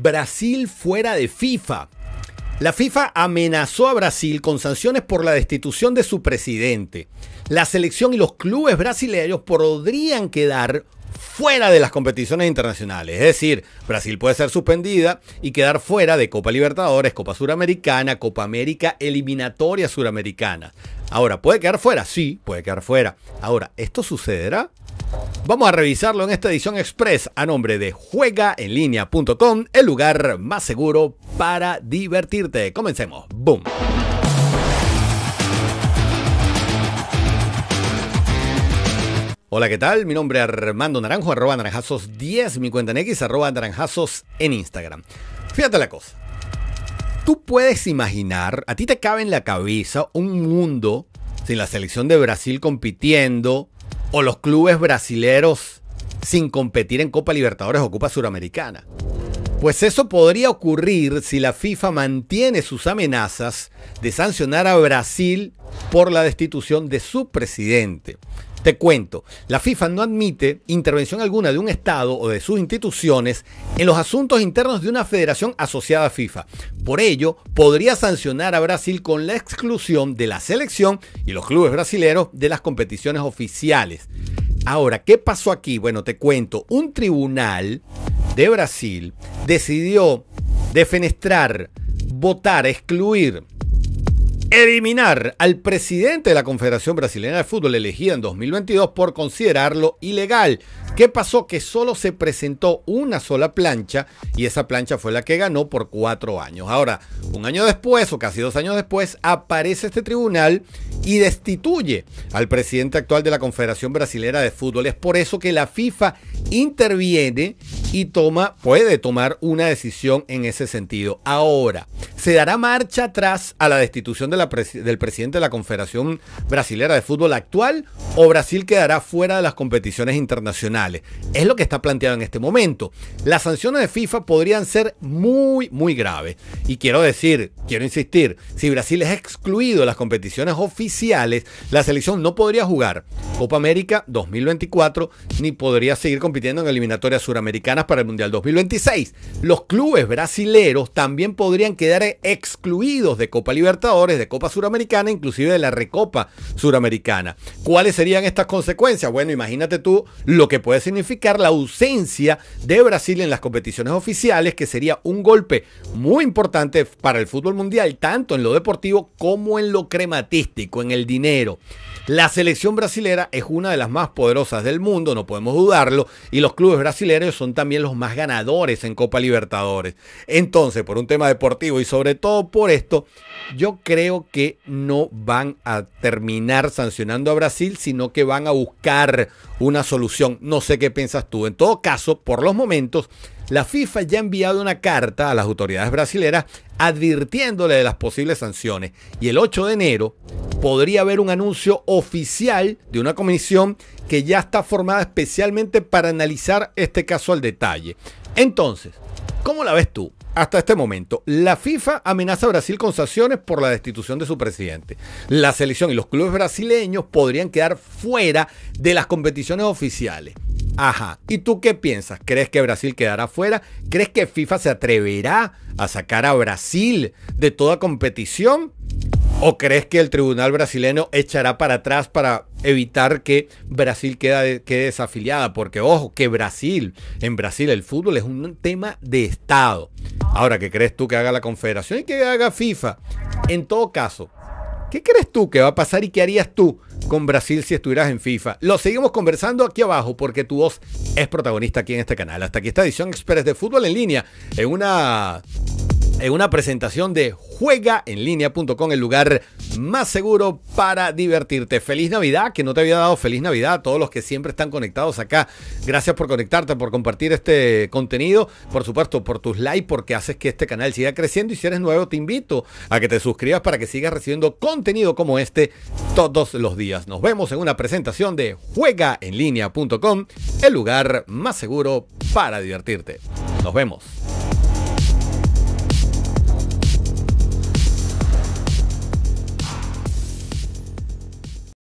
Brasil fuera de FIFA. La FIFA amenazó a Brasil con sanciones por la destitución de su presidente. La selección y los clubes brasileños podrían quedar fuera de las competiciones internacionales. Es decir, Brasil puede ser suspendida y quedar fuera de Copa Libertadores, Copa Suramericana, Copa América, eliminatorias suramericanas. Ahora, ¿puede quedar fuera? Sí, puede quedar fuera. Ahora, ¿esto sucederá? Vamos a revisarlo en esta edición express a nombre de juegaenlinea.com, el lugar más seguro para divertirte. Comencemos. ¡Boom! Hola, ¿qué tal? Mi nombre es Armando Naranjo, @naranjazos10, mi cuenta en X, @naranjazos en Instagram. Fíjate la cosa. Tú puedes imaginar, a ti te cabe en la cabeza un mundo sin la selección de Brasil compitiendo o los clubes brasileros sin competir en Copa Libertadores o Copa Suramericana. Pues eso podría ocurrir si la FIFA mantiene sus amenazas de sancionar a Brasil por la destitución de su presidente. Te cuento, la FIFA no admite intervención alguna de un Estado o de sus instituciones en los asuntos internos de una federación asociada a FIFA. Por ello, podría sancionar a Brasil con la exclusión de la selección y los clubes brasileños de las competiciones oficiales. Ahora, ¿qué pasó aquí? Bueno, te cuento, un tribunal de Brasil decidió defenestrar, votar, excluir, eliminar al presidente de la Confederación Brasileña de Fútbol elegida en 2022 por considerarlo ilegal. ¿Qué pasó? Que solo se presentó una sola plancha y esa plancha fue la que ganó por 4 años. Ahora, un año después o casi 2 años después aparece este tribunal y destituye al presidente actual de la Confederación Brasileña de Fútbol. Es por eso que la FIFA interviene y puede tomar una decisión en ese sentido. Ahora, ¿se dará marcha atrás a la destitución del presidente de la Confederación Brasileña de Fútbol actual o Brasil quedará fuera de las competiciones internacionales? Es lo que está planteado en este momento. Las sanciones de FIFA podrían ser muy graves. Y quiero insistir, si Brasil es excluido de las competiciones oficiales, la selección no podría jugar Copa América 2024 ni podría seguir compitiendo en eliminatorias suramericanas para el Mundial 2026. Los clubes brasileros también podrían quedar excluidos de Copa Libertadores, de Copa Suramericana, inclusive de la Recopa Suramericana. ¿Cuáles serían estas consecuencias? Bueno, imagínate tú lo que puede significar la ausencia de Brasil en las competiciones oficiales, que sería un golpe muy importante para el fútbol mundial, tanto en lo deportivo como en lo crematístico, en el dinero. La selección brasilera es una de las más poderosas del mundo, no podemos dudarlo, y los clubes brasileños son también los más ganadores en Copa Libertadores. Entonces, por un tema deportivo y sobre todo por esto, yo creo que no van a terminar sancionando a Brasil, sino que van a buscar una solución. No sé qué piensas tú. En todo caso, por los momentos, la FIFA ya ha enviado una carta a las autoridades brasileñas advirtiéndole de las posibles sanciones. Y el 8 de enero podría haber un anuncio oficial de una comisión que ya está formada especialmente para analizar este caso al detalle. Entonces, ¿cómo la ves tú? Hasta este momento, la FIFA amenaza a Brasil con sanciones por la destitución de su presidente. La selección y los clubes brasileños podrían quedar fuera de las competiciones oficiales. Ajá, ¿y tú qué piensas? ¿Crees que Brasil quedará fuera? ¿Crees que FIFA se atreverá a sacar a Brasil de toda competición? ¿O crees que el tribunal brasileño echará para atrás para evitar que Brasil quede desafiliada? Porque ojo, que en Brasil el fútbol es un tema de Estado. Ahora, ¿qué crees tú que haga la Confederación y que haga FIFA? En todo caso, ¿qué crees tú que va a pasar y qué harías tú con Brasil si estuvieras en FIFA? Lo seguimos conversando aquí abajo porque tu voz es protagonista aquí en este canal. Hasta aquí esta edición express de Fútbol en Línea en una presentación de juegaenlinea.com, el lugar más seguro para divertirte. Feliz Navidad, que no te había dado feliz Navidad a todos los que siempre están conectados acá. Gracias por conectarte, por compartir este contenido, por supuesto por tus likes, porque haces que este canal siga creciendo. Y si eres nuevo, te invito a que te suscribas para que sigas recibiendo contenido como este todos los días. Nos vemos en una presentación de juegaenlinea.com, el lugar más seguro para divertirte. Nos vemos.